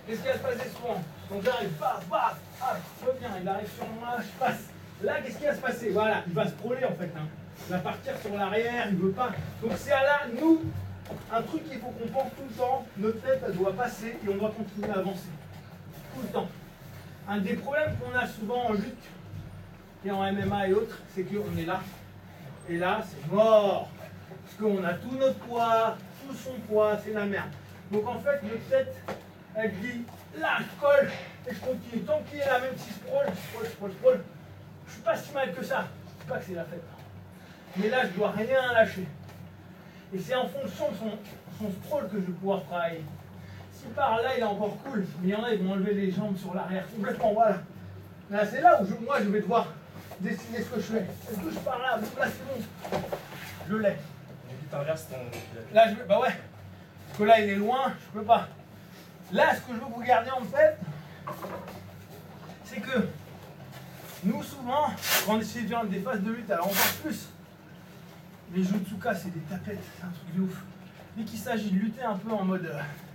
Qu'est-ce qui va se passer souvent? Donc j'arrive, baf, baf, ah, je reviens, il arrive sur moi, je passe. Là, qu'est-ce qui va se passer? Voilà, il va se prôler en fait. Hein. Il va partir sur l'arrière, il ne veut pas. Donc c'est à là, nous, un truc qu'il faut qu'on pense tout le temps, notre tête, elle doit passer et on doit continuer à avancer. Tout le temps. Un des problèmes qu'on a souvent en lutte et en MMA et autres, c'est qu'on est là. Et là, c'est mort. Parce qu'on a tout notre poids, tout son poids, c'est la merde. Donc en fait, notre tête, elle dit, là, je colle et je continue. Tant qu'il est là, même si je prôle, je suis pas si mal que ça. Je dis pas que c'est la fête. Mais là, je dois rien lâcher. Et c'est en fonction de son sprawl que je vais pouvoir travailler. Si par là, il est encore cool, mais il y en a, ils vont enlever les jambes sur l'arrière complètement, voilà. Là, c'est là où moi, je vais devoir décider ce que je fais. Est-ce que je pars là? Là, c'est bon. Je l'ai. Tu t'inverses ton... Là, bah ouais. Parce que là, il est loin, je peux pas. Là, ce que je veux vous garder en tête, c'est que nous, souvent, quand on essaie de faire des phases de lutte, alors encore plus, les jutsuka, c'est des tapettes, c'est un truc de ouf. Dès qu'il s'agit de lutter un peu en mode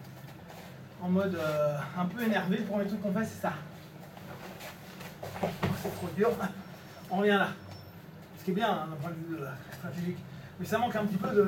un peu énervé, pour les trucs qu'on fait, c'est ça. Oh, c'est trop dur. On revient là. Ce qui est bien hein, d'un point de vue stratégique. Mais ça manque un petit peu de...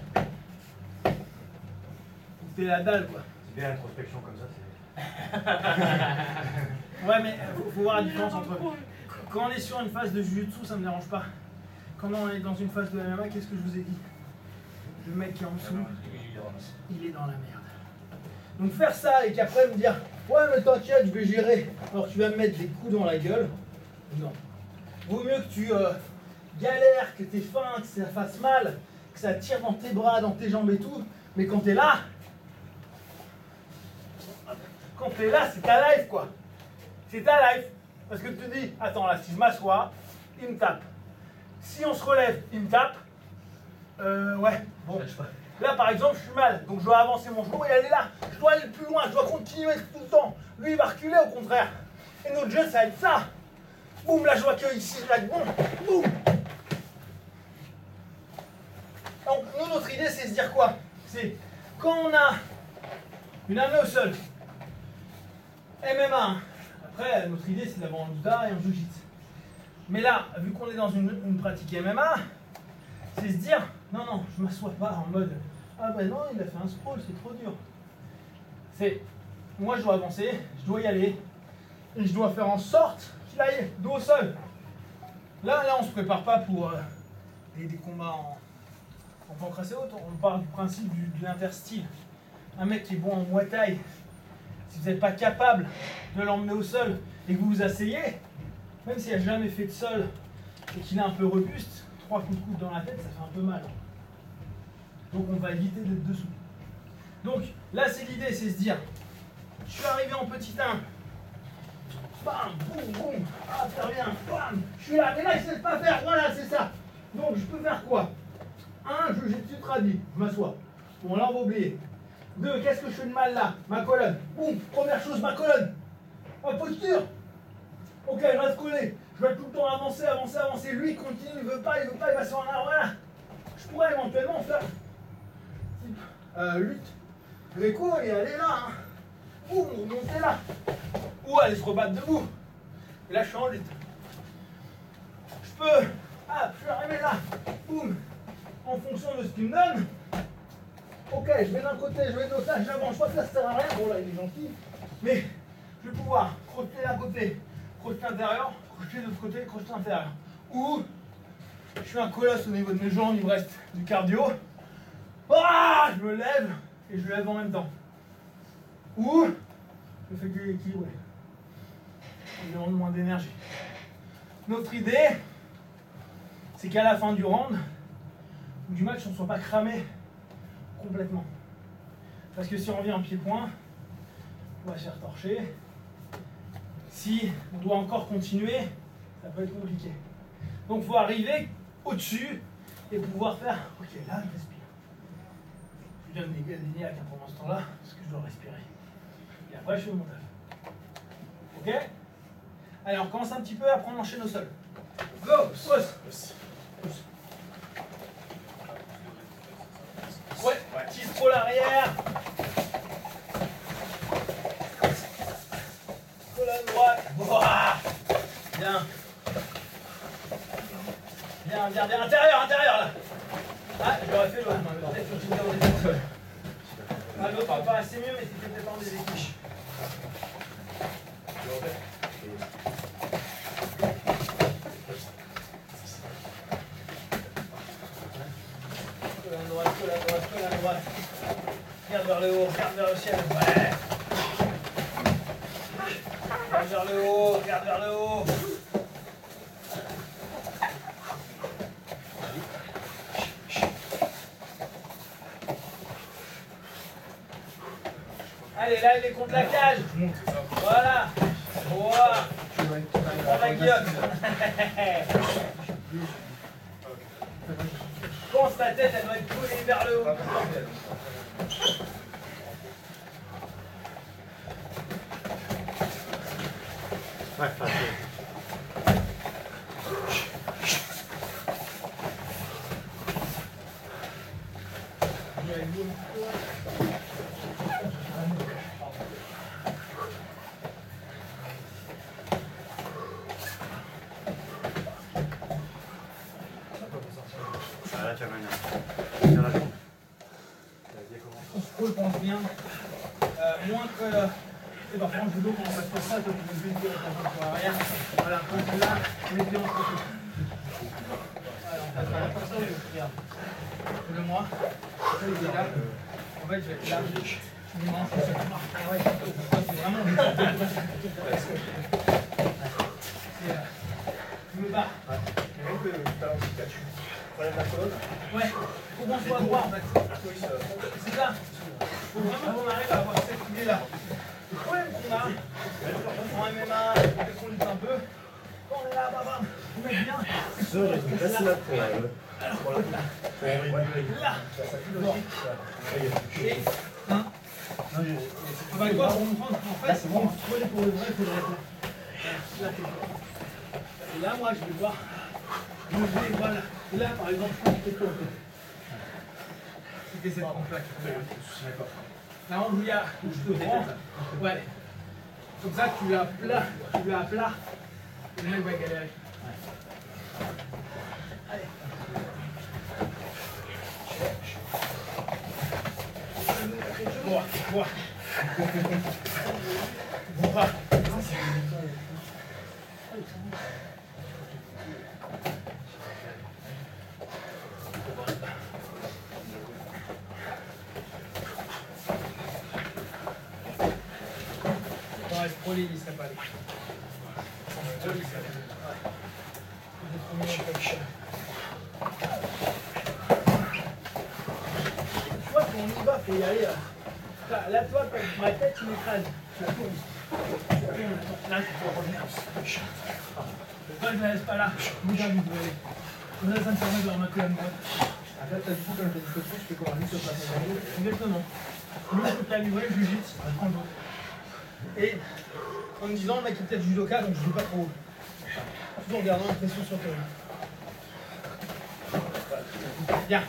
C'est la dalle quoi. C'est bien l'introspection comme ça, c'est... Ouais mais faut voir la différence entre... Quand on est sur une phase de jujutsu, ça me dérange pas. Quand on est dans une phase de MMA, qu'est-ce que je vous ai dit? Le mec qui est en dessous, il est dans la merde. Donc faire ça et qu'après me dire ouais mais t'inquiète, je vais gérer. Alors tu vas me mettre des coups dans la gueule. Non. Vaut mieux que tu galères, que t'aies faim, que ça fasse mal, que ça tire dans tes bras, dans tes jambes et tout. Mais quand t'es là, c'est ta life quoi. C'est ta life. Parce que tu te dis, attends là, si je m'assois, il me tape. Si on se relève, il me tape. Ouais, bon. Là par exemple, je suis mal, donc je dois avancer mon genou et aller là. Je dois aller plus loin, je dois continuer tout le temps. Lui, il va reculer au contraire. Et notre jeu, ça va être ça. Boum, là je vois que ici, là, bon, boum. Donc nous, notre idée, c'est se dire quoi? C'est quand on a une amenée au sol, MMA, après, notre idée, c'est d'avoir un judo et un jiu-jitsu. Mais là, vu qu'on est dans une pratique MMA, c'est se dire, non, non, je ne m'assois pas en mode, ah ben non, il a fait un sprawl, c'est trop dur. C'est, moi je dois avancer, je dois y aller, et je dois faire en sorte qu'il aille dos au sol. Là, on ne se prépare pas pour des combats en pancrace et autres, on parle du principe de l'interstyle. Un mec qui est bon en muay thai, si vous n'êtes pas capable de l'emmener au sol et que vous vous asseyez, même s'il n'a jamais fait de sol et qu'il est un peu robuste, 3 coups de coude dans la tête, ça fait un peu mal. Donc on va éviter d'être dessous. Donc là c'est l'idée, c'est se dire, je suis arrivé en petit 1, bam, boum, boum, ah ça revient, bam, je suis là, mais là je ne sais pas faire, voilà c'est ça. Donc je peux faire quoi? 1, je jette tradi, je m'assois. Bon là on va oublier. 2, qu'est-ce que je fais de mal là? Ma colonne, boum, première chose ma colonne. Ma posture. Ok, je reste collé. Je vais tout le temps avancer, avancer, avancer. Lui, il continue, il veut pas, il va sur un arbre. Voilà. Je pourrais éventuellement faire lutte Gréco et aller là. Hein. Ou monter là. Ou aller se rebattre debout. Et là, je suis en lutte. Je peux. Ah, je suis arrivé là. Boum. En fonction de ce qu'il me donne. Ok, je vais d'un côté, je vais de l'autre, là, j'avance. Je crois que ça sert à rien. Bon, là, il est gentil. Mais je vais pouvoir crocheter d'un côté, crocheter intérieur, crocheter de l'autre côté, crocheter intérieur. Ou je suis un colosse au niveau de mes jambes, il me reste du cardio. Ah, je me lève et je lève en même temps. Ou je fais que équilibrer. Je demande moins d'énergie. Notre idée, c'est qu'à la fin du round, ou du match, on ne soit pas cramé complètement. Parce que si on revient en pied-point, on va se faire torcher. Si on doit encore continuer, ça peut être compliqué. Donc il faut arriver au-dessus et pouvoir faire, ok là je respire. Je donne des niaques pendant ce temps-là, parce que je dois respirer. Et après je fais mon taf. Ok? Allez, on recommence un petit peu, après on enchaîne au sol. Go! Pousse! Ouais, tisse trop l'arrière. Regardez, intérieur là. Ah, je l'aurais fait l'autre, peut-être que tu me gardes des têtes. Ah, l'autre pas assez mieux, mais c'était peut-être en des équiches. Colle à droite. Regarde vers le haut, regarde vers le ciel. Ouais. Regarde vers le haut, regarde vers le haut. Allez, là, il est contre la cage. Voilà. Voilà. Prends la guillotte. Pense ta tête, elle doit être collée vers le haut. Ouais, là, tu as bien la jambe. On se colle, pense bien. Moins que. Et par contre, judo, quand on passe pour ça, toi, tu peux juste pour arrière. Voilà, quand là, les pieds entre eux. Voilà, on passe par là, comme ça, regarde. Fais-le-moi. Ça, il est là. En fait, je vais être là. Je me lance, ça marche. Ah ouais, c'est vraiment je me bats. Ouais, faut qu'on soit droit en fait. C'est ça. Faut vraiment qu'on arrive à avoir cette idée-là. Le problème qu'on a en MMA, dès qu'on lutte un peu, quand on est là, bam, on met bien. Là. Et, hein. On va quoi pour nous prendre en fait, pour se coller pour le vrai, il faudrait être là. Là, et là, moi, je vais voir. Voilà. Et là, par exemple, je pense que c'est quoi en fait. C'était cette pompe-là qui fait d'accord. Là, où il y a, où je te prends, ouais. Comme ça, tu l'as plat, et le mec va galérer. Allez. Bois. Pro les serait pas allé. Tu vois, quand on y va, faut y aller. Là, toi, ma tête, tu m'écrases. Tu la tournes. Là, tu peux revenir. Toi, je ne la laisse pas là. Vous avez envie de aller. Comme ça me permet de remettre la droite. Après, tu as du coup, comme je t'ai dit que je fais comme un mix au place en haut. Exactement. Lui, il faut que tu as livré, je lui jette, je prends l'autre. Et en me disant, le mec est peut-être judoka, donc je ne vais pas trop haut. Toujours en gardant la pression sur toi. Bien.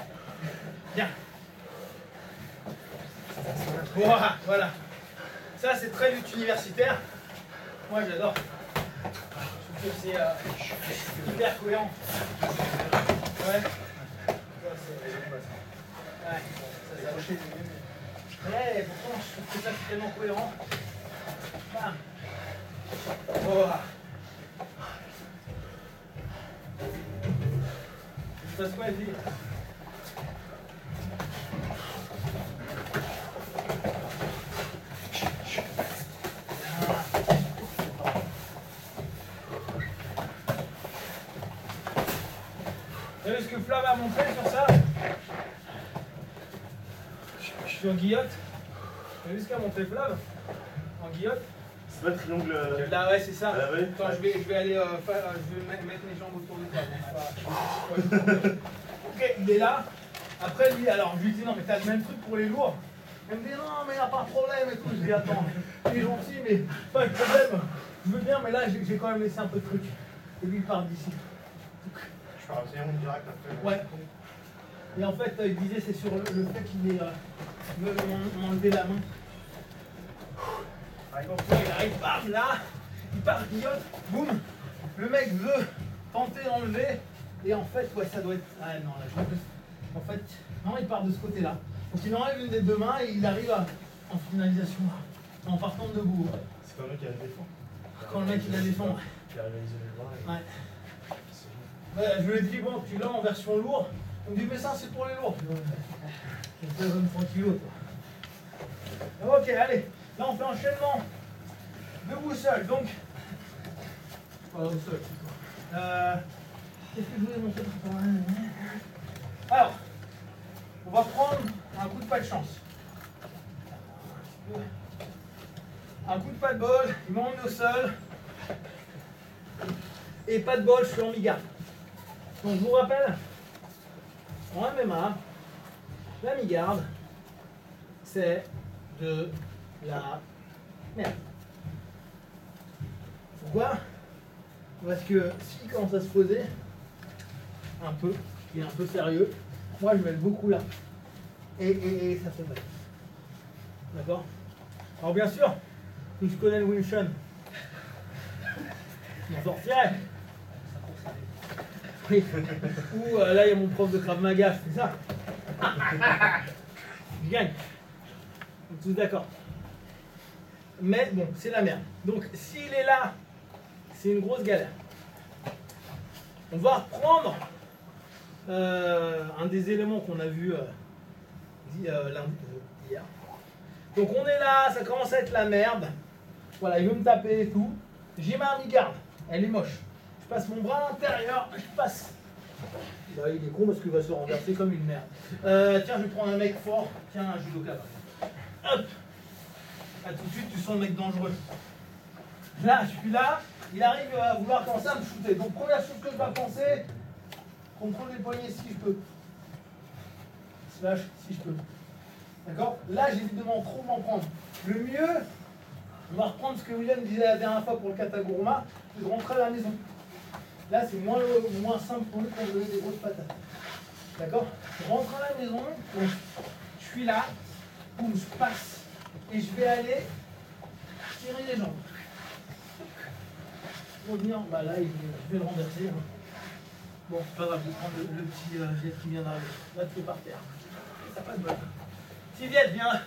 Voilà. Ça, c'est très lutte universitaire. Moi, j'adore. Je trouve que c'est hyper cohérent. Ouais. Ouais, pourtant, je trouve que ça, c'est tellement cohérent. Bam. Il se passe quoi, Evie? Vous savez ce que Flav a montré sur ça? Je suis en guillotte. Vous avez vu ce qu'a montré Flav? En guillotte? C'est pas le triangle. Là, ouais, c'est ça. Ah, ouais. Attends, je vais aller je vais mettre mes jambes autour de toi. Ok, il est là. Après, lui, alors, je lui dis non, mais t'as le même truc pour les lourds. Il me dit non, mais y a pas de problème et tout. Je dis attends, il est gentil, mais pas de problème. Je veux bien, mais là, j'ai quand même laissé un peu de truc. Et lui, il part d'ici. Je pars au triangle direct après. Ouais. Et en fait, il disait c'est sur le fait qu'il veut m'enlever la main. Donc il arrive, bam, là, il part guillotte, boum, le mec veut tenter d'enlever, Et en fait, ouais, ça doit être. Ah non, là, je vois que. En fait, non, il part de ce côté-là. Donc il enlève une des deux mains et il arrive en finalisation là, en partant debout. C'est quand le mec qui a le défend. Quand le mec il la défend. Ouais. Qui a réalisé le bras. Ouais, je lui ai dit, bon, tu l'as en version lourde. On me dit, mais ça, c'est pour les lourds. Je fais 23 kilos, toi. Ok, allez. Là, on fait enchaînement. Debout seul, donc. Pas debout seul, plutôt. Qu'est-ce que je voulais montrer? Alors, on va prendre un coup de pas de chance. Un coup de pas de bol, il m'emmène au sol. Et pas de bol, je suis en mi-garde. Donc je vous rappelle, en MMA, la mi-garde, c'est de la merde. Pourquoi? Parce que s'il commence à se poser, un peu, il est un peu sérieux, moi je mets beaucoup là. Et ça fait mal. D'accord? Alors bien sûr, si je connais le Wilson, je m'en sortirais. Oui. Ou là il y a mon prof de Krav Maga, je fais ça. Je gagne. On est tous d'accord. Mais bon, c'est la merde. Donc s'il est là, c'est une grosse galère. On va reprendre un des éléments qu'on a vu hier. Donc on est là, ça commence à être la merde. Voilà, il veut me taper et tout. J'ai ma mi-garde, elle est moche. Je passe mon bras à l'intérieur, je passe. Là, il est con parce qu'il va se renverser comme une merde. Tiens, je vais prendre un mec fort. Tiens, un judoka. Hop. Là, tout de suite, tu sens le mec dangereux. Là, je suis là. Il arrive à vouloir commencer à me shooter. Donc, première chose que je dois penser, contrôle les poignets si je peux. Slash si je peux. D'accord? Là, j'évite de trop m'en prendre. Le mieux, on va reprendre ce que William disait la dernière fois pour le Kataguruma, c'est de rentrer à la maison. Là, c'est moins simple pour nous quand vous avez des grosses patates. D'accord? Je rentre à la maison, donc je suis là, boum, je passe, et je vais aller tirer les jambes. Revenir, bah là, je vais le renverser. Hein. Bon, c'est pas grave, je vais prendre le petit jet qui vient d'arriver. Là, tu es par terre. Ça n'a pas de bol. Sylviette, viens là.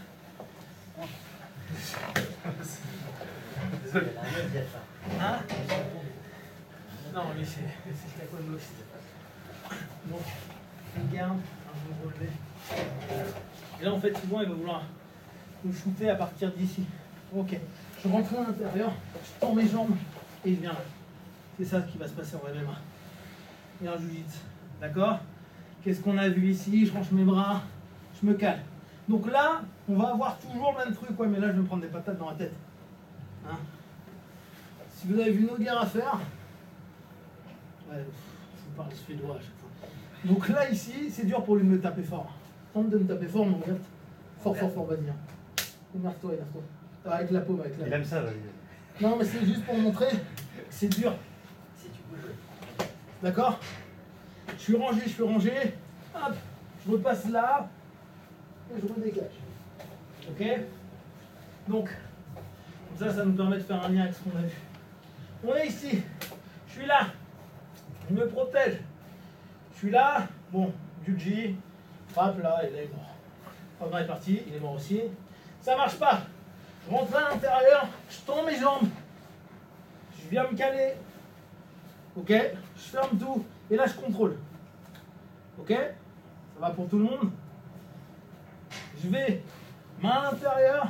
Désolé. Hein? Non, mais c'est taekwondo. Donc, une garde, un bon relevé. Et là, en fait, souvent, il va vouloir nous shooter à partir d'ici. Ok. Je rentre à l'intérieur, je tends mes jambes et je viens là. C'est ça qui va se passer en MMA. Et en jiu-jitsu. D'accord? Qu'est-ce qu'on a vu ici? Je range mes bras, je me cale. Donc là, on va avoir toujours le même truc. Ouais, mais là, je vais me prendre des patates dans la tête. Hein? Si vous avez vu nos guerres à faire, ouais, je vous parle suédois à chaque fois. Donc là, ici, c'est dur pour lui de me taper fort. Tente de me taper fort, mon gars. Fort, vas-y. Énerve-toi. Avec la paume, avec la paume. Il aime ça, Valérie. Non, mais c'est juste pour montrer que c'est dur. Si tu peux jouer. D'accord? Je suis rangé. Hop, je repasse là. Et je redégage. Ok? Donc, comme ça nous permet de faire un lien avec ce qu'on a vu. On est ici. Je suis là. Je me protège. Je suis là. Bon, Juji. Frappe là, et là il est mort. Fabien est parti, il est mort aussi. Ça marche pas. Je rentre à l'intérieur, je tends mes jambes. Je viens me caler. Ok? Je ferme tout. Et là je contrôle. Ok? Ça va pour tout le monde? Je vais main à l'intérieur.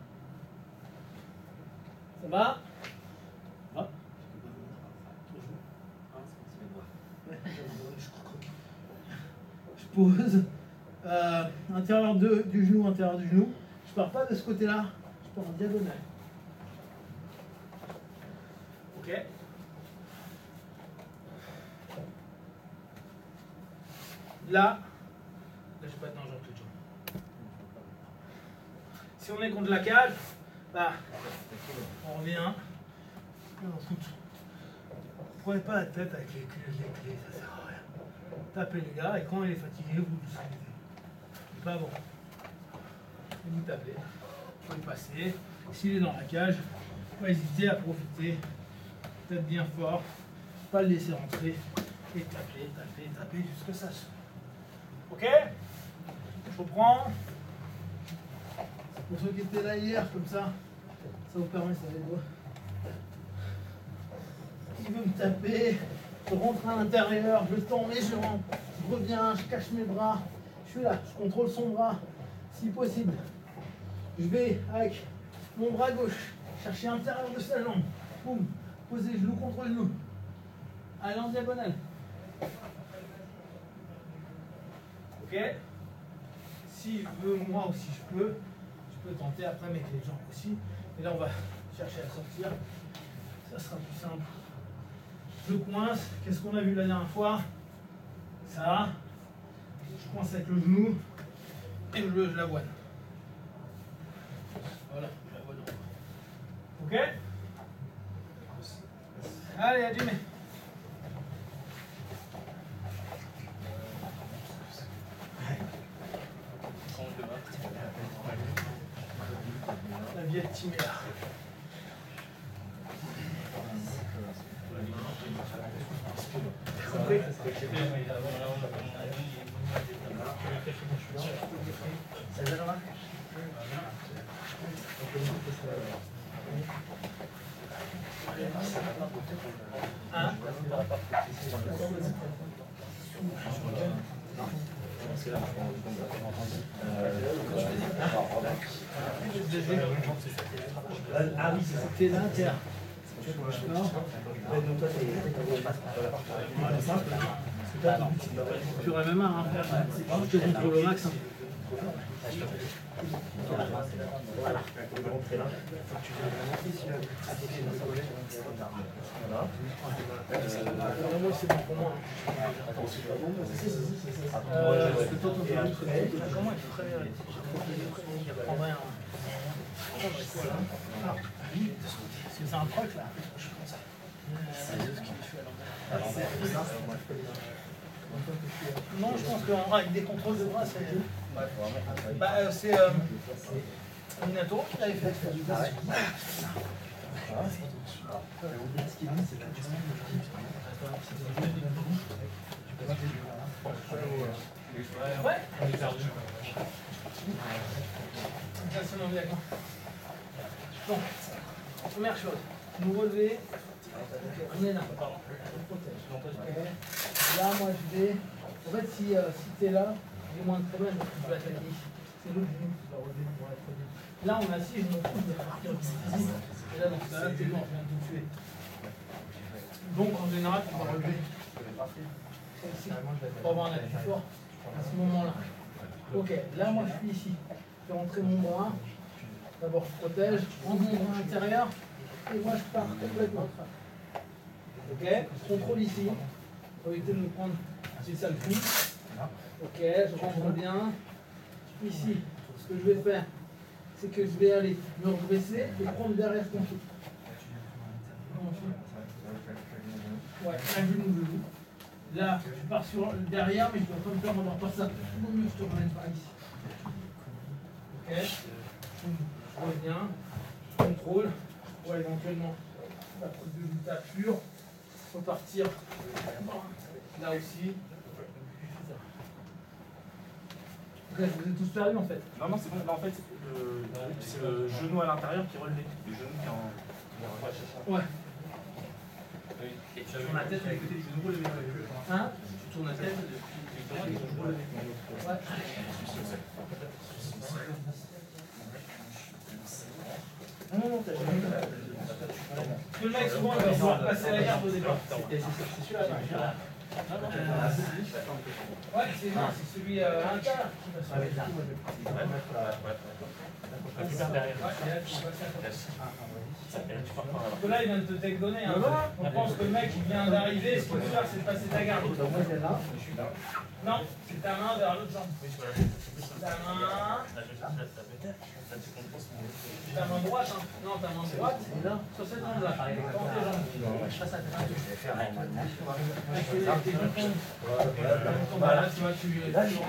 Ça va? Ah. Je pose. Intérieur du genou. Je pars pas de ce côté-là. Je pars en diagonale. Ok? Là, je vais pas être dangereux tout le temps. Si on est contre la cage, bah, on revient. Prenez pas la tête avec les clés, ça sert à rien. Tapez les gars et quand il est fatigué, vous le sauvez. Pas bon. Vous tapez, vous pouvez passer. S'il est dans la cage, pas hésiter à profiter. Peut-être bien fort, pas le laisser rentrer. Et taper, taper, taper jusqu'à ça. Ok? Je reprends. Pour ceux qui étaient là hier, comme ça vous permet, ça les doigts. Il veut me taper, je rentre à l'intérieur, je tends mes jambes, je reviens, je cache mes bras, je suis là, je contrôle son bras, si possible. Je vais avec mon bras gauche chercher l'intérieur de sa jambe, boum, poser genou contre genou, aller en diagonale. Ok? Si je veux, moi aussi je peux tenter après avec les jambes aussi. Et là on va chercher à sortir, ça sera plus simple. Je coince, qu'est-ce qu'on a vu la dernière fois? Ça, je coince avec le genou et je l'avoine. Voilà, je l'avoine. Ok? Allez, à Jimmy. La vieille Timéa. Ah oui, c'était l'Inter. Tu aurais même un, je te contrôle au max. Moi c'est bon pour moi. Comment il ferait? Je prendrais un. Parce que c'est un truc là. Je fais comme ça. Non, je pense qu'avec des contrôles de bras, c'est. C'est Minato qui l'avait fait. Ouais. On est perdu. Bon, première chose, nous relever. On est là. Là, moi je vais. En fait, si tu es là, j'ai moins de problème parce que tu peux attaquer ici. C'est l'autre genou qui va relever pour être relevé. Là, on a 6, je m'en fous de partir du physique. Et là, dans ce cas-là, t'es mort, je viens de te tuer. Donc, en général, tu vas relever. Ici, pour avoir un appui fort à ce moment-là. Ok, là, moi je suis ici. Je fais rentrer mon bras. D'abord, je protège, je rentre mon bras intérieur. Et moi, je pars complètement. Ok, je contrôle ici. Pour éviter de me prendre. C'est ça le coup. Ok, je rentre bien. Ici, ce que je vais faire, c'est que je vais aller me redresser et prendre derrière ton souffle. Ouais, un genou. Là, je pars sur derrière, mais je dois pas me faire avoir pas ça. Il vaut mieux que je te remette par ici. Ok, je reviens, je contrôle. Ouais, éventuellement, la prise de lutature. Repartir là aussi. Ok, je vous ai tous perdus en fait. Non, non, c'est bon. Là, en fait, c'est le genou à l'intérieur qui relève. Le genou qui est en. Ouais. Et tu tournes la tête avec côté du genou relevé. Hein? Tu tournes la tête avec le genou relevé. Ouais. Non, t'as jamais. Parce que le mec, souvent, il va vouloir passer à la garde au départ. C'est celui-là. Ouais, c'est celui à l'intérieur qui va se mettre. La plupart derrière. Parce que là, il vient de te take-donner. Hein. On pense que le mec, il vient d'arriver, ce qu'il veut faire, c'est de passer ta garde. Non, c'est ta main vers l'autre jambe. Ta main. Ta main droite, hein. Non, ta main droite, sur cette jambe-là. Dans tes jambes. Là, tu vois, tu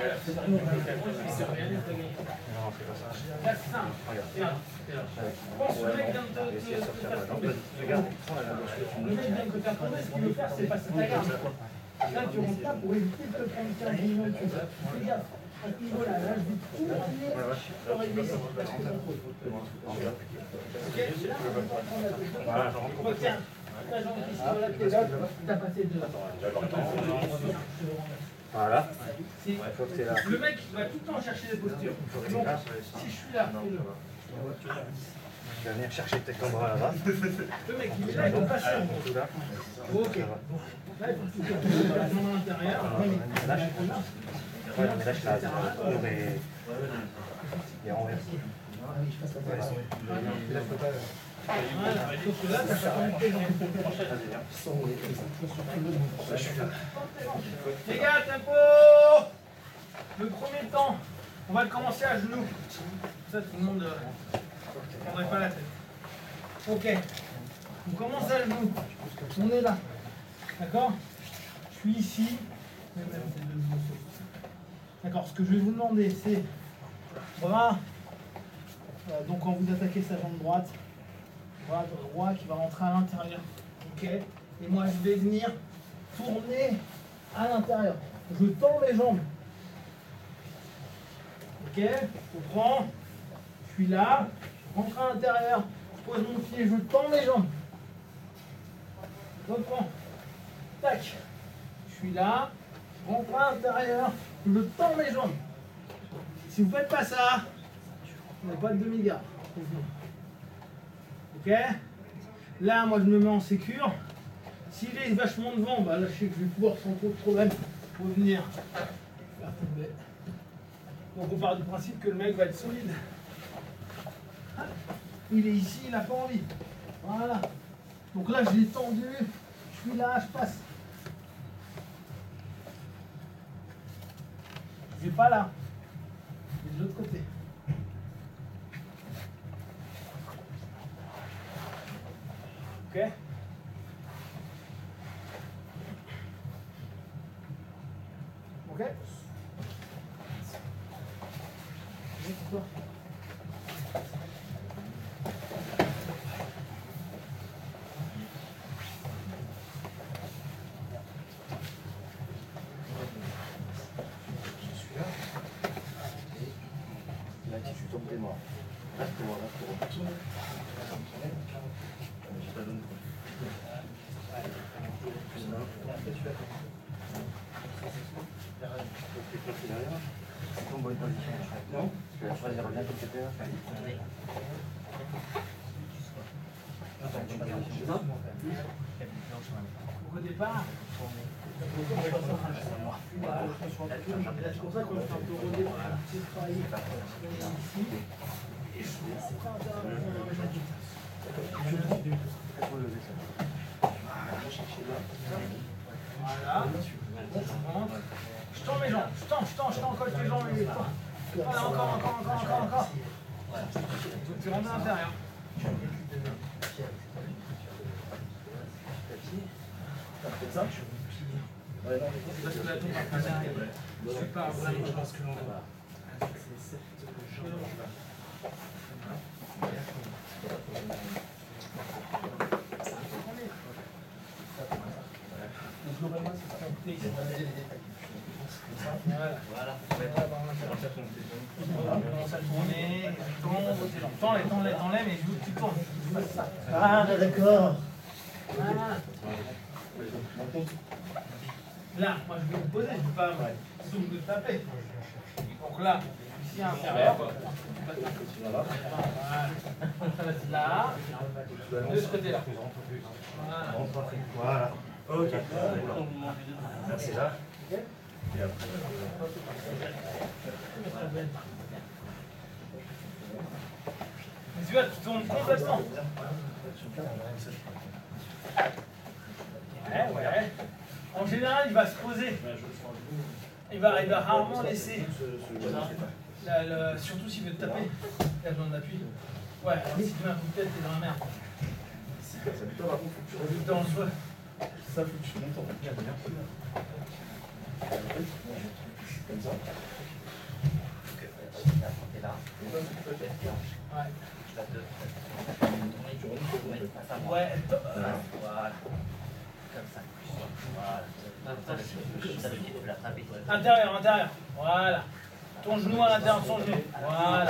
pense que le mec vient de te faire tomber. Le mec vient de te faire tomber, ce qu'il veut faire, c'est passer ta garde. Là, tu rentres là pour éviter de te prendre 15 millions de choses. Fais gaffe. À ce niveau-là, là, je vais tout ramener pour régler ça. Parce que contrôle. Ok, là, on va prendre la gauche. Voilà, je rentre. Retiens. Ta jambe qui se relève, tes autres, t'as passé deux. Voilà. Si. Le mec il va tout le temps chercher des postures. Donc, si je suis là, Je vais venir chercher peut-être ton bras là-bas. le mec il est là, il va passer. Ok. Là, il faut que tu fasses la jambe à l'intérieur. Ouais, mais là, je la tour et renverse. Voilà. Sauf que là, t'as pas envie de tes jambes. Les gars, tempo! Le premier temps, on va le commencer à genoux. Ça, tout le monde ne prendrait pas la tête. Ok. On commence à genoux. On est là. D'accord? Je suis ici. D'accord. Ce que je vais vous demander, c'est bras. Donc, quand vous attaquez sa jambe droite, bras droit qui va rentrer à l'intérieur. Ok? Et moi, je vais venir tourner à l'intérieur. Je tends mes jambes. Ok? Je prends. Je suis là. Je rentre à l'intérieur. Je pose mon pied. Je tends mes jambes. Je reprends. Tac. Je suis là. Je rentre à l'intérieur. Je tends mes jambes. Si vous ne faites pas ça, vous n'avez pas de demi-garde. Ok? Là, moi, je me mets en sécure. S'il est vachement devant, bah, là, je sais que je vais pouvoir sans trop de problème revenir faire tomber. Donc, on part du principe que le mec va être solide. Il est ici, il n'a pas envie. Voilà. Donc là, je l'ai tendu. Je suis là, je passe. Je vais pas là. Je vais de l'autre côté. Ok? Ok? Oui, c'est toi. Je suis là. Et là, si tu tombes, t'es mort. Reste-toi. C'est ton bonne position. Non? Tu vas choisir bien comme c'était là. Au départ, c'est pour ça qu'on fait un peu rodé pour travailler ici. Et c'est pas voilà. Je tends mes jambes, je tends encore tes jambes et toi. Voilà, encore. Tu rentres à l'intérieur. Ça? Parce que la tombe va passer derrière. Je suis pas vraiment, je pense que l'on va. C'est cette jambe. Donc globalement, c'est ça. Voilà. On commence à tourner. Tends-les, mais je veux que tu tournes. Ah, d'accord. Voilà. Là, moi je vais me poser, je ne vais pas me taper. Donc là, ici à l'intérieur. Voilà. Là, de ce côté-là. Voilà. Ok. C'est là. Et après. Mais tu vois, tu tournes complètement. Ouais. En général, il va se poser. Il va rarement laisser. Surtout s'il veut te taper. Il a besoin d'appui. Ouais, alors si tu mets un coup de tête, t'es dans la merde. Ça plutôt par contre, faut que tu reviennes Dans le jeu. ça, faut que tu montes en fait. Comme ça. Et là. Ouais. Tu remontes. Ouais. Voilà. Comme ça. Voilà. Ça, le pied, tu peux l'attraper. Intérieur, intérieur. Voilà. Ton genou à l'intérieur de son genou. Voilà.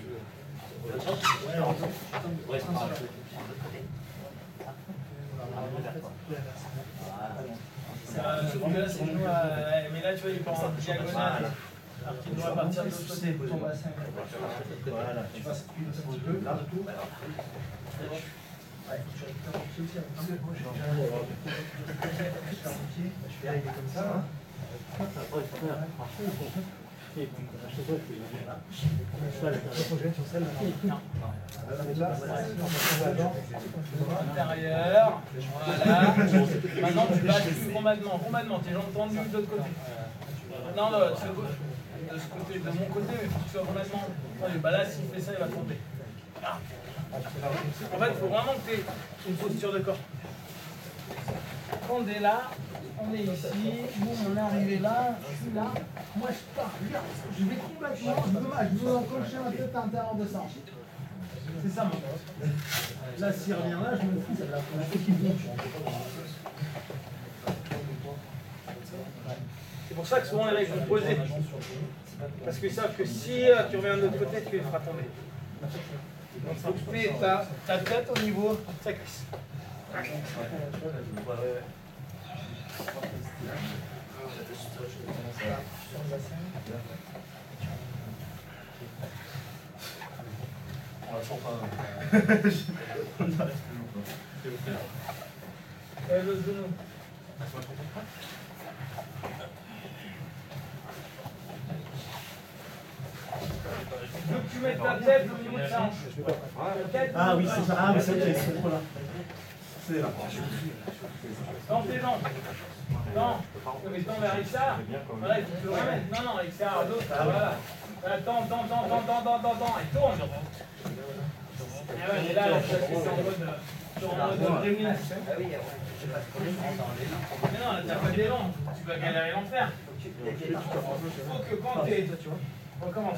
Celui-là, c'est genou mais là, tu vois, il part en diagonale. Alors qu'il doit partir de l'autre côté. Ton bassin. Voilà, tu passes un petit peu, là, de tout. Ouais, tu récupères ton pied aussi avec un peu. Moi, je vais arriver comme ça. Intérieur. Voilà. Maintenant, tu bats plus complètement. Tes jambes tendues de l'autre côté. Non, de ce côté, de mon côté, mais il faut que tu sois complètement. Bah là, s'il fait ça, il va tomber. Ah. En fait, il faut vraiment que tu aies une posture de corps. On est là, on est ici, nous on est arrivé là, je suis là, moi je pars, regarde, je vais complètement, je veux encocher ma tête à l'intérieur de ça. C'est ça mon pote. Là, s'il revient là, je me fous, ça va la qu'il vient. C'est pour ça que souvent les mecs vont poser. Parce qu'ils savent que si tu reviens de l'autre côté, tu les feras tomber. Donc il faut que tu mets ta tête au niveau de ta cuisse. Le genou. Il faut que tu mettes ta tête au niveau de sa hanche. Ah oui, c'est ça. Ah, mais c'est vrai, c'est trop là. C'est là. Tends tes jambes. Tends. Mais tends vers l'extérieur. Voilà, il faut que tu le ramènes. Non, l'extérieur, l'autre. Voilà. Tends. Et tourne. Et là, c'est en mode gremlin. Mais non, là, t'as pas d'élan. Tu vas galérer l'enfer. Il faut que quand t'es. Recommence.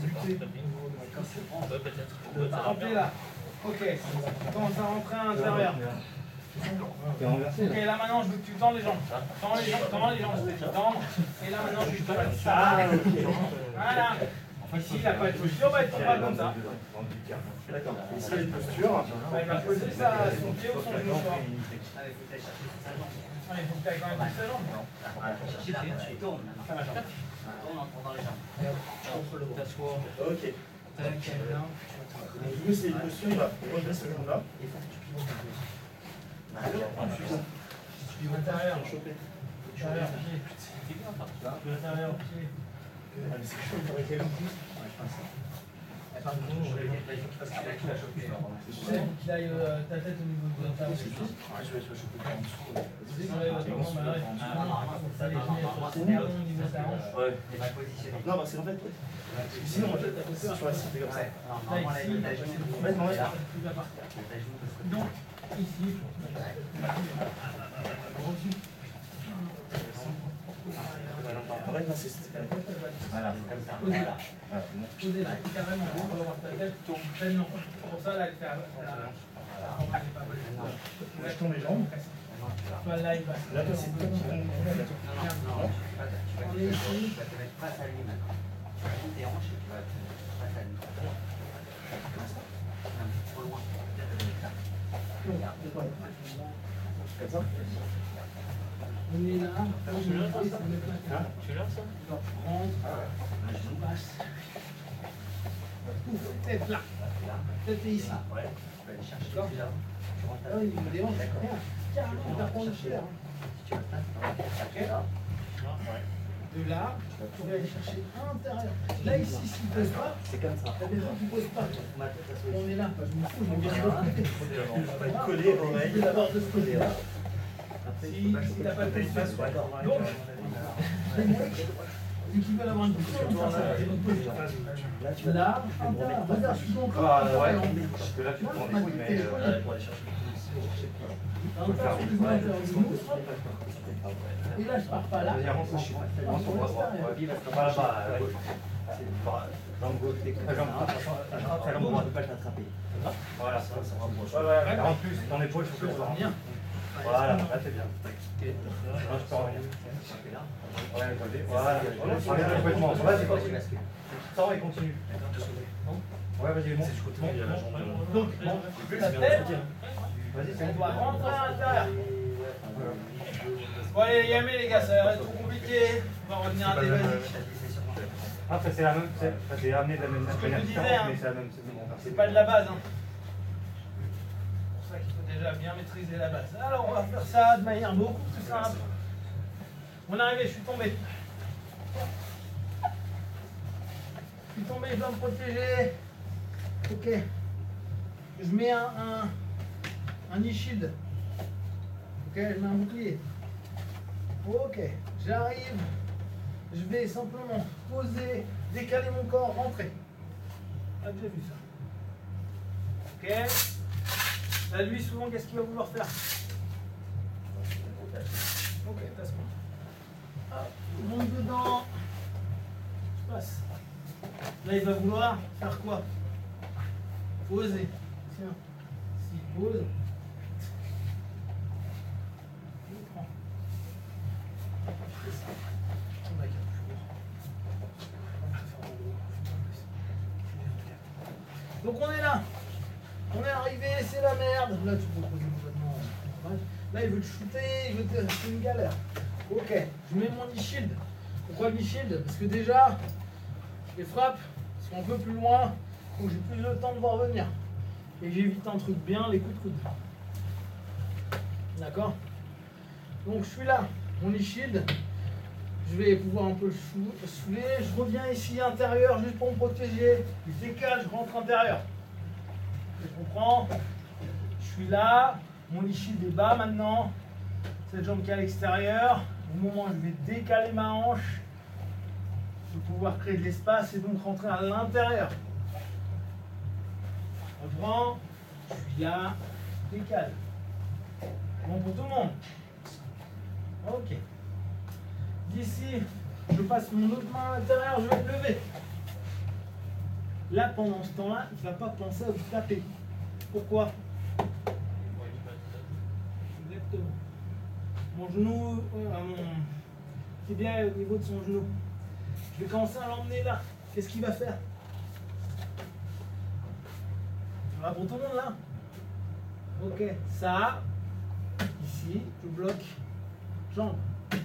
Remplis là. Ok. Commence à rentrer à l'intérieur. Ok, là maintenant je veux que tu tends les jambes. Tends les jambes, je te dis tendre. Et là maintenant je te dis ça. Voilà. Ici il n'a pas de posture, bah il tombera comme ça. D'accord. Ici il y a une posture. Il va poser son pied ou son genou fort. Il faut que tu ailles quand même avec sa jambe. Tu tournes. Tourne en tournant les jambes. T'assois. Ok. Du coup, c'est une posture, il va relever ce genou-là. Intérieur. Intérieur, pied. C'est chaud, il faudrait qu'elle pousse. Qu'il aille ta tête au niveau de ta hanche. Non, parce qu'en fait, sinon, en fait, si tu restes comme ça. Donc, ici. Voilà, comme ça. Voilà. Posez là, carrément, on va voir ta tête tourne pleinement. Pour ça, là, elle fait Je tourne les jambes. Là, il va. Là, toi, c'est toi qui vas. On est ici. Tu vas te mettre face à lui maintenant. Tu vas monter tes hanches et tu vas te mettre face à lui. Un peu trop loin. Comme ça. On est là. Tu l'as ça? Rentre. Passe. Tête là. Tête est ici. Ouais. Tu vas aller chercher D'accord. celui-là. Tu rentres Ah oui, il me dérange. Carrément, on va prendre le fer. Si tu veux pas, chercher là. De là, tu vas aller chercher à l'intérieur. Là, ici, s'il ne pose pas, C'est comme ça. t'as des gens qui ne posent pas. On est là, je m'en fous, je vais bien de l'autre côté. Je ne pas être collé, oreille. Je vais d'abord de ce côté-là. Si t'as pas de posture. Donc, les mecs, vu qu'ils veulent avoir une posture, on va faire ça. C'est notre posture. Là, intérieur, regarde, je suis encore. Ouais, parce que là tu prends des couilles, mais pour aller chercher. Et là, je pars pas là. Rentre sur bras droit. Pas là-bas, à gauche. Jambe gauche, ta jambe droite, ne pas t'attraper. Voilà, ça rapproche. En plus, ton épaule, il faut que ça soit bien. Voilà, là c'est bien. Non, je peux revenir. Ouais, attendez. Voilà. Reviens complètement. Vas-y, continue. Sors et continue. Ouais, vas-y, monte. Donc, plus la tête. Vas-y, c'est On bon. va rentrer à l'intérieur. Bon, allez, Yamé, les gars, ça va être trop compliqué. On va revenir à des basiques. Ah, c'est la même, c'est amené de la même manière différente, hein. mais c'est la même. C'est pas de la base. Hein. C'est pour ça qu'il faut déjà bien maîtriser la base. Alors, on va faire ça de manière beaucoup plus simple. On est arrivé, je suis tombé. Je suis tombé, je dois me protéger. Ok. Je mets un e-shield. Ok, je mets un bouclier. Ok, j'arrive. Je vais simplement poser, décaler mon corps, rentrer. Ah, j'ai vu ça. Ok. Là, lui, souvent, qu'est-ce qu'il va vouloir faire? Ok, tasse-moi. Hop, je monte dedans. Je passe. Là, il va vouloir faire quoi? Poser. Tiens, s'il pose, je le prends. Je fais ça. On va garder plus gros. On va te faire en gros. Donc on est là. On est arrivé, c'est la merde. Là, tu peux poser complètement. Là, il veut te shooter, il veut te. C'est une galère. Ok, je mets mon e-shield. Pourquoi l'e-shield? Parce que déjà, les frappes sont un peu plus loin, donc j'ai plus de temps de voir venir. Et j'évite un truc bien, les coups de coude. D'accord? Donc je suis là, mon e-shield. Je vais pouvoir un peu le saouler. Je reviens ici intérieur juste pour me protéger. Je décale, je rentre intérieur. Je comprends. Je suis là. Mon e-shield est bas maintenant. Cette jambe qui est à l'extérieur. Au moment où je vais décaler ma hanche, je vais pouvoir créer de l'espace et donc rentrer à l'intérieur. On prend. Je suis là. Décale. Bon pour tout le monde. Ok. D'ici, je passe mon autre main à l'intérieur, je vais me lever. Là, pendant ce temps-là, il ne va pas penser à vous taper. Pourquoi? Exactement. Mon genou, mon tibia est au niveau de son genou. Je vais commencer à l'emmener là. Qu'est-ce qu'il va faire? Ça va pour tout le monde là? Ok, ça, ici, je bloque, jambe.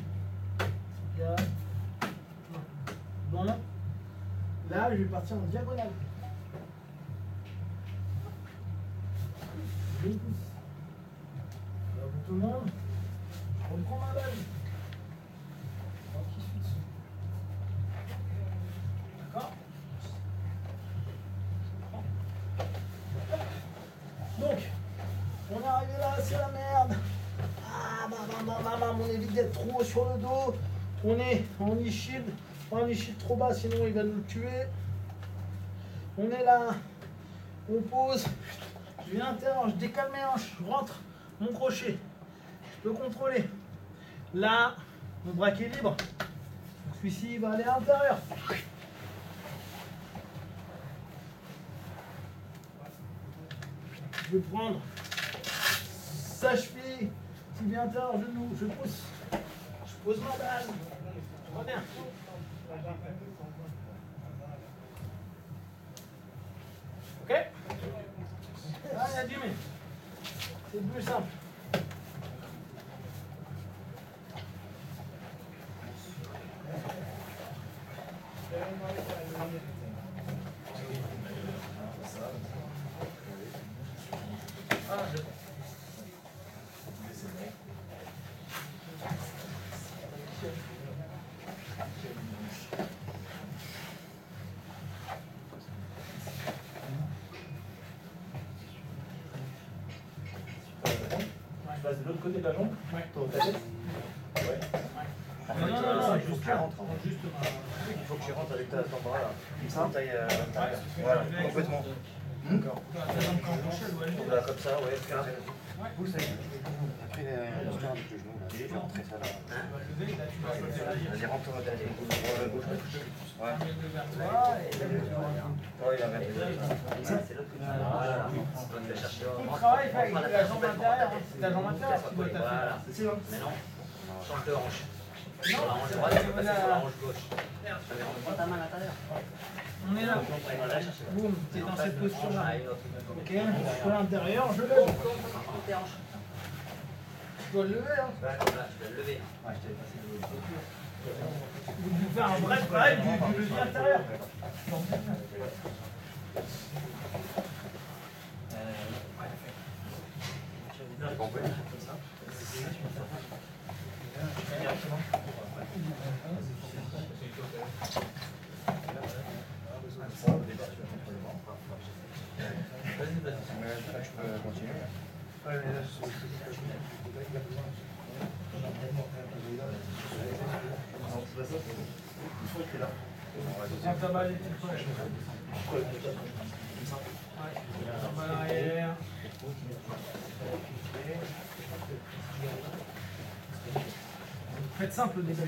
Bon, là, je vais partir en diagonale. Je pousse. Ça va pour tout le monde. Je reprends ma balle. Qui suit dessus. D'accord? Donc, on est arrivé là, c'est la merde. Ah, on évite d'être trop haut sur le dos. On est en e-shield. Pas un e-shield trop bas, sinon il va nous tuer. On est là. On pose. Je viens à l'intérieur, je décale mes hanches. Je rentre mon crochet. Je peux contrôler. Là, mon braquet est libre. Celui-ci il va aller à l'intérieur. Je vais prendre sa cheville. S'il vient à l'intérieur, genou, je pousse. Je pose ma balle. Tout va bien. Ok? Ah, il y a 10 minutes. C'est plus simple. Je passe de l'autre côté de la jambe. Ouais. Ta tête. Ouais. Non, il faut que tu rentres. Il faut que tu rentres avec ta bras là. Comme ça. Voilà, complètement. D'accord. Là, comme ça, ouais, carré. Ouais. Vous savez. Après, l'histoire avec le genou, là, je vais rentrer ça là. Tu vas le lever, là tu vas choisir. Vas-y, rentre dans la tête. Ouais. Vers toi et là tu vas. Oh, il a raté. Voilà. On va chercher. Tout le travail fait avec la jambe intérieure. C'est ta jambe intérieure qui doit taper. Voilà. Mais non. Change de hanche. Non, Sur la hanche c'est droite, vrai tu que peux passer sur la hanche gauche. on Prends ta main à l'intérieur. est là. Voilà, cherche. Boum, t'es dans cette posture-là. Ah, une autre. Ok, je suis à l'intérieur, je lève. Tes hanches. Je dois le lever. Hein. Voilà, tu dois le lever. Ouais, je t'avais passé le. Vous faire un vrai travail du levier intérieur. C'est complet. Tu peux continuer. Ouais, mais là, Tiens ta balle et tu le prends. Ta balle arrière. Faites simple au début.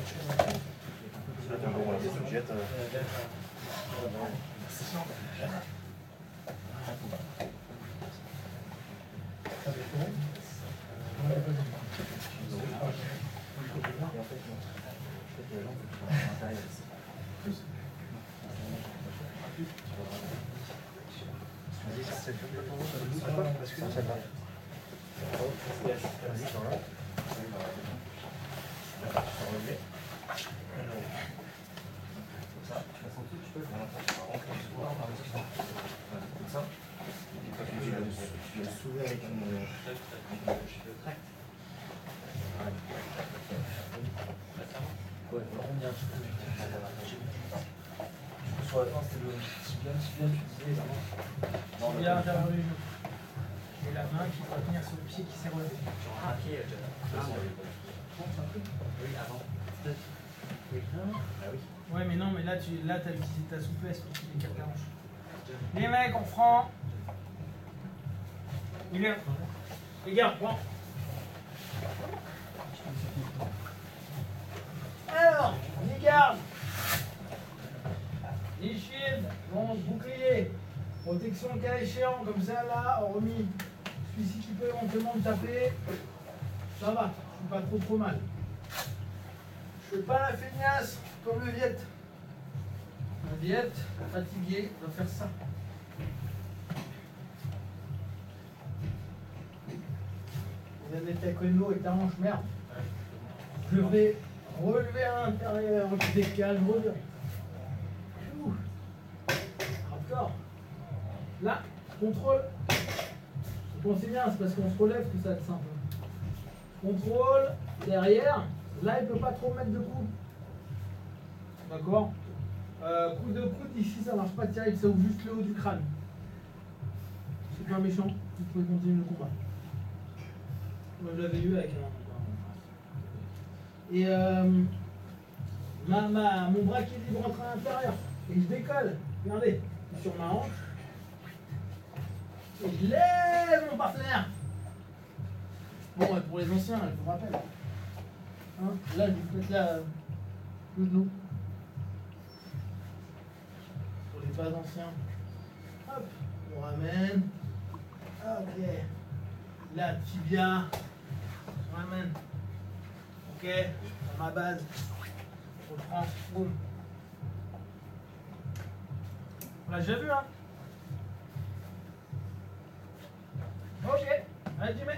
Il y a intervenu. Et la main qui va tenir sur le pied qui s'est relevé. Ah, ok, oui, avant. Ah oui. Ouais, mais non, mais là, t'as utilisé ta souplesse pour qu'il écarte la hanche. Les mecs, on prend. Les gars, on prend. Alors, les gardes. Les shields, bon, bouclier. Protection cas échéant, comme ça, là, hormis celui-ci qui peut éventuellement me taper. Ça va, je suis pas trop mal. Je fais pas la feignasse comme le Viet. Un Viet, fatigué, va faire ça. Vous avez taekwondo avec ta hanche, merde. Je vais relever à l'intérieur, je décale, je reviens. Hardcore. Là, contrôle. Vous pensez bien, c'est parce qu'on se relève que ça va être simple. Contrôle, derrière. Là, il ne peut pas trop mettre de coups. D'accord. Coup de coude, ici, ça marche pas terrible, ça ouvre juste le haut du crâne. C'est pas méchant, vous pouvez continuer le combat. Moi, je l'avais eu avec un. Et mon bras qui est libre rentre à l'intérieur. Et je décolle. Regardez, je suis sur ma hanche. Et je lève mon partenaire. Bon, pour les anciens, je vous rappelle. Hein, là, je vous faites là le genou. Pour les pas anciens. Hop, on ramène. Ok. Là, tibia. On ramène. Ok, dans ma base. On prend. Boum. On l'a déjà vu, hein? Ok, allez, Jimmy.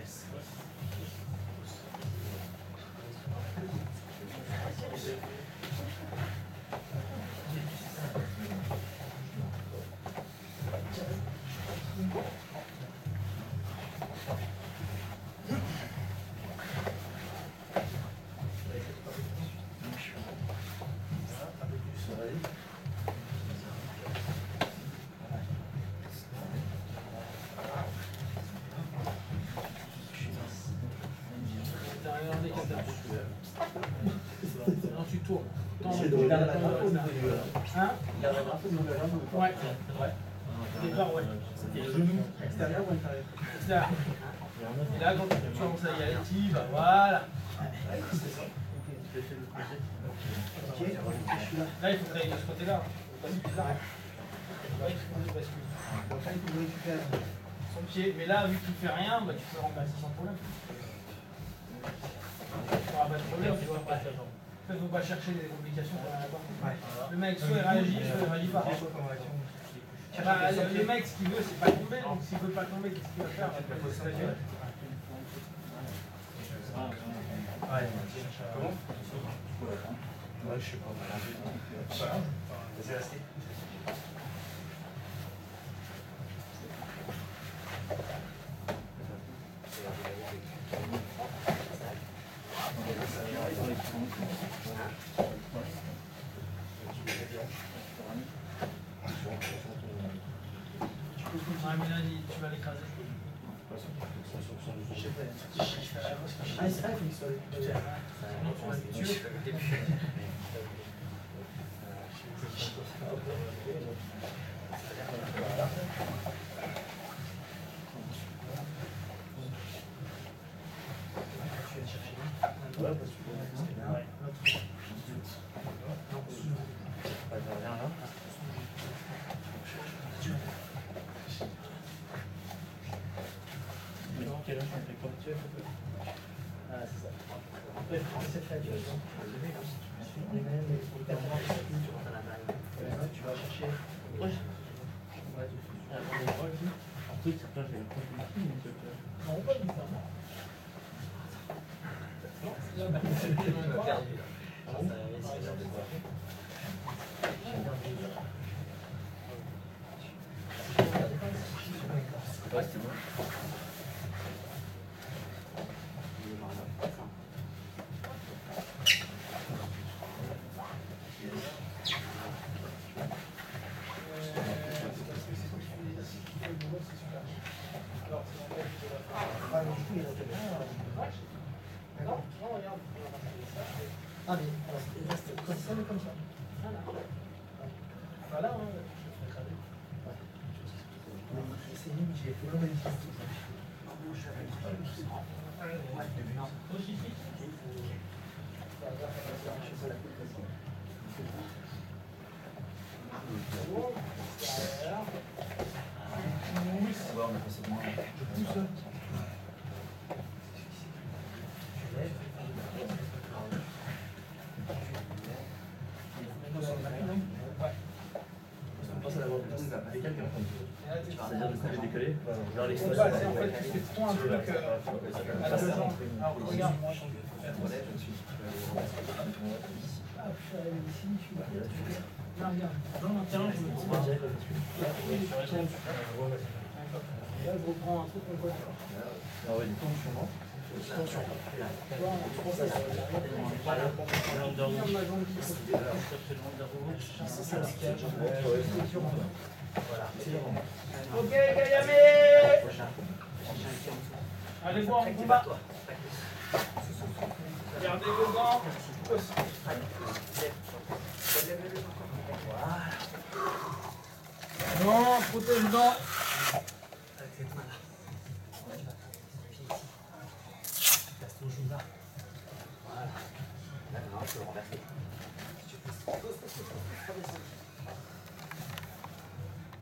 Non, tu tournes. C'est de regarder la Hein? Ouais. Départ, ouais. le genou extérieur ou intérieur? Extérieur. Et là, quand tu commences à y aller, tu vas, voilà. Là, il faut que tu ailles de ce côté-là. Bascule là. Ouais, il faut que tu bascules. Donc là, il faut récupérer Son pied. Mais là, vu qu'il ne fait rien, bah, tu peux le remplacer sans problème. Tu n'auras pas de problème, tu vois. Il ne faut pas chercher des complications. Le mec, soit il réagit, soit il ne réagit pas. Bah, le mec, ce qu'il veut, c'est pas tomber. Donc, s'il ne veut pas tomber, qu'est-ce qu'il va faire? Comment? Ouais, je sais pas. Vas-y, restez. Ah, mais là, tu vas l'écraser. Ah, c'est vrai qu'il soit récupéré. Ah, c'est ça. Après, cette là, tu vas tu vas chercher. Non, pas bizarrement. Ah, mais alors, il reste comme ça, mais comme ça. Voilà, hein, je ferai cramer. C'est nul, j'ai fait long C'est-à-dire de coup j'ai décalé vers En l'extérieur. fait, tu fais trop un truc à deux ans. Alors, regarde, moi, je suis. Ah, je suis arrivé ici, je suis là. Non, regarde. Dans mon terrain, je me dis. Là, je reprends un truc en quoi. Ah ouais, du coup, sûrement. Attention. Ok, Kayame. Allez voir en combat. Gardez vos gants. Non, protège-dents.